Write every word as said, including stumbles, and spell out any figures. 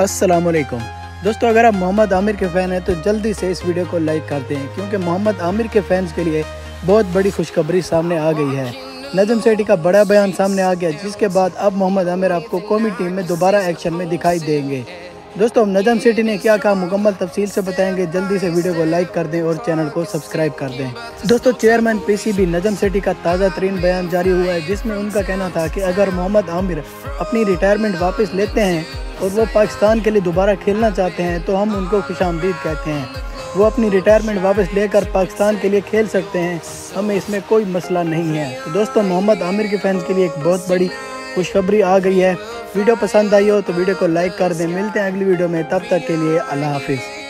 अस्सलाम वालेकुम दोस्तों, अगर आप मोहम्मद आमिर के फ़ैन हैं तो जल्दी से इस वीडियो को लाइक कर दें, क्योंकि मोहम्मद आमिर के फैंस के लिए बहुत बड़ी खुशखबरी सामने आ गई है। नजम सेठी का बड़ा बयान सामने आ गया, जिसके बाद अब मोहम्मद आमिर आपको कौमी टीम में दोबारा एक्शन में दिखाई देंगे। दोस्तों, नजम सेठी ने क्या कहा मुकम्मल तफसील से बताएंगे। जल्दी से वीडियो को लाइक कर दें और चैनल को सब्सक्राइब कर दें। दोस्तों, चेयरमैन पीसीबी नजम सेठी का ताज़ा तरीन बयान जारी हुआ है, जिसमें उनका कहना था कि अगर मोहम्मद आमिर अपनी रिटायरमेंट वापस लेते हैं और वो पाकिस्तान के लिए दोबारा खेलना चाहते हैं तो हम उनको खुशामदीद कहते हैं। वो अपनी रिटायरमेंट वापस लेकर पाकिस्तान के लिए खेल सकते हैं, हमें इसमें कोई मसला नहीं है। तो दोस्तों, मोहम्मद आमिर के फैंस के लिए एक बहुत बड़ी खुशखबरी आ गई है। वीडियो पसंद आई हो तो वीडियो को लाइक कर दें। मिलते हैं अगली वीडियो में, तब तक के लिए अल्लाह हाफिज़।